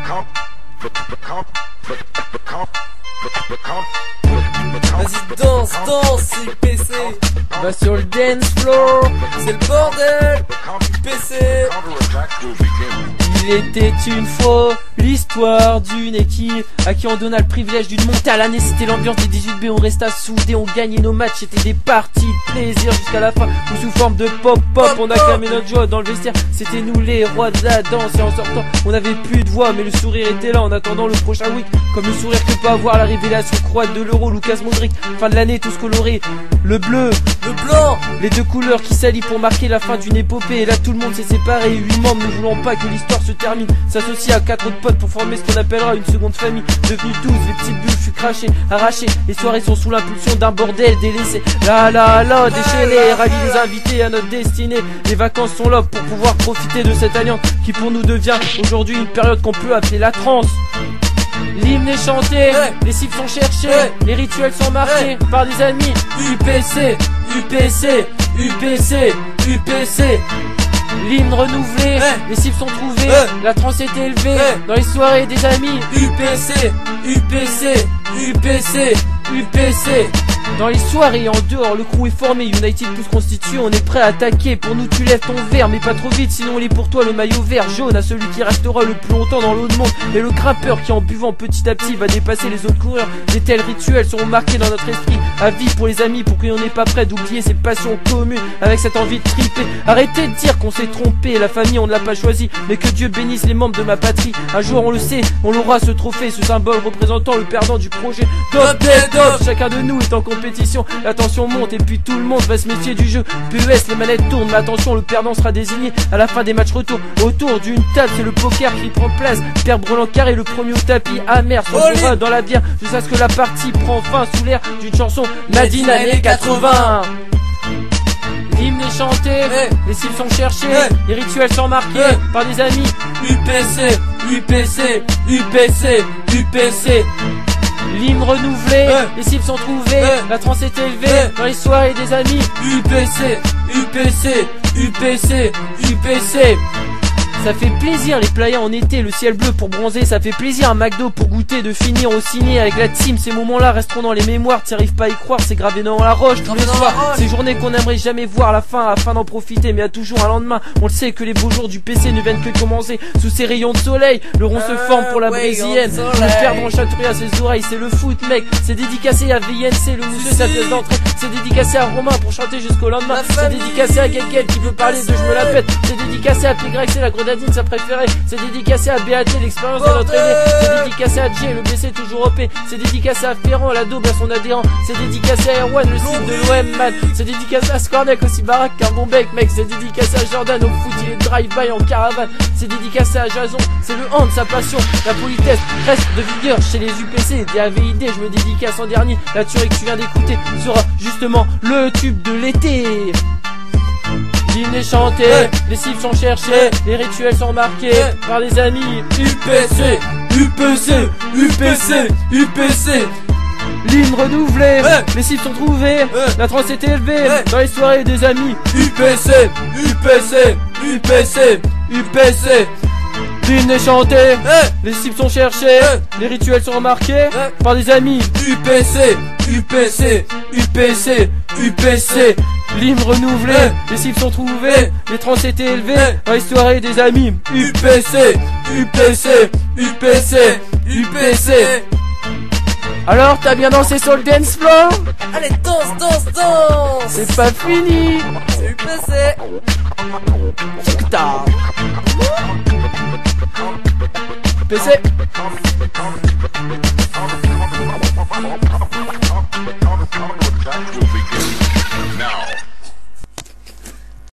Vas-y danse, danse, c'est PC. Va sur le dance floor. C'est le bordel. PC. Il était une fois l'histoire d'une équipe à qui on donna le privilège d'une montée à l'année. C'était l'ambiance des 18B, on resta soudés, on gagnait nos matchs. C'était des parties de plaisir jusqu'à la fin, ou sous forme de pop-pop. On a calmé notre joie dans le vestiaire, c'était nous les rois de la danse. Et en sortant, on avait plus de voix, mais le sourire était là en attendant le prochain week. Comme le sourire que peut avoir la révélation croate de l'euro, Lucas Modric. Fin de l'année, tous colorés, le bleu, le blanc, les deux couleurs qui s'allient pour marquer la fin d'une épopée. Et là tout le monde s'est séparé, 8 membres ne voulant pas que l'histoire se termine, s'associer à 4 autres potes pour former ce qu'on appellera une seconde famille. Devenus 12, les petites bulles furent crachées, arrachées. Les soirées sont sous l'impulsion d'un bordel délaissé. Là, déchaîné, ravis les invités à notre destinée. Les vacances sont là pour pouvoir profiter de cette alliance qui pour nous devient aujourd'hui une période qu'on peut appeler la transe. L'hymne est chanté, les cibles sont cherchés, les rituels sont marqués par des amis. UPC, UPC, UPC, UPC. L'hymne renouvelé, les cibles sont trouvées, la transe est élevée dans les soirées des amis. UPC, UPC, UPC, UPC. Dans les soirées en dehors, le crew est formé, United plus constitué, on est prêt à attaquer. Pour nous tu lèves ton verre, mais pas trop vite, sinon il est pour toi le maillot vert jaune à celui qui restera le plus longtemps dans l'eau de monde. Et le grimpeur qui en buvant petit à petit va dépasser les autres coureurs. Des tels rituels seront marqués dans notre esprit à vie pour les amis, pour qu'on n'est pas prêt d'oublier ces passions communes avec cette envie de triper. Arrêtez de dire qu'on s'est trompé, la famille on ne l'a pas choisi, mais que Dieu bénisse les membres de ma patrie. Un jour on le sait, on l'aura ce trophée, ce symbole représentant le perdant du projet. Top, chacun de nous est en compétition, la tension monte et puis tout le monde va se méfier du jeu. PES, les manettes tournent, mais attention, le perdant sera désigné à la fin des matchs retour. Autour d'une table, c'est le poker qui prend place. Père Brelan est le premier au tapis amer, s'en dans la bière jusqu'à ce que la partie prend fin sous l'air d'une chanson Nadine années 80. L'hymne est chanté, les cibles sont cherchées, les rituels sont marqués par des amis. UPC, UPC, UPC, UPC. L'hymne renouvelé, les cibles sont trouvées, la transe est élevée dans les soirées des amis. UPC, UPC, UPC, UPC. Ça fait plaisir les playas en été, le ciel bleu pour bronzer. Ça fait plaisir un McDo pour goûter, de finir au ciné avec la team. Ces moments-là resteront dans les mémoires, t'y arrives pas à y croire, c'est gravé dans la roche tous les soirs. Ces journées qu'on aimerait jamais voir la fin afin d'en profiter, mais à toujours un lendemain. On le sait que les beaux jours du PC ne viennent que commencer. Sous ces rayons de soleil, le rond se forme pour la brésilienne. Le perdre en chatouille à ses oreilles, c'est le foot mec. C'est dédicacé à VNC, le mousseux sa pièce d'entrée. C'est dédicacé à Romain pour chanter jusqu'au lendemain. C'est dédicacé à Guéguel qui veut parler de je me la pète. C'est dédicacé à Pigrec, c'est la grenadine sa préférée. C'est dédicacé à BAT, l'expérience de notre aîné. C'est dédicacé à J, le BC toujours OP. C'est dédicacé à Ferrand, la daube à son adhérent. C'est dédicacé à Erwan, le site de l'OM man. C'est dédicacé à Scornec, aussi baraque qu'un bon bec mec. C'est dédicacé à Jordan, au foot il est drive-by en caravane. C'est dédicacé à Jason, c'est le hand, sa passion. La politesse reste de vigueur chez les UPC. Des AVID, je me dédicace en dernier. La tuerie que tu viens d'écouter sera justement le tube de l'été. L'hymne est chanté, les cibles sont cherchées, les rituels sont marqués par les amis. UPC, UPC, UPC, UPC. L'hymne renouvelé, les cibles sont trouvées, la transe est élevée dans les soirées des amis. UPC, UPC, UPC, UPC. L'hymne est chanté, les cibles sont cherchées, les rituels sont marqués par des amis. UPC, UPC, UPC, UPC. L'hymne renouvelé, les cibles sont trouvées, les trans étaient élevés dans les soirées des amis. UPC, UPC, UPC, UPC. Alors t'as bien dansé sur le dance floor? Allez danse, danse, danse. C'est pas fini. C'est UPC. Check-ta. PC.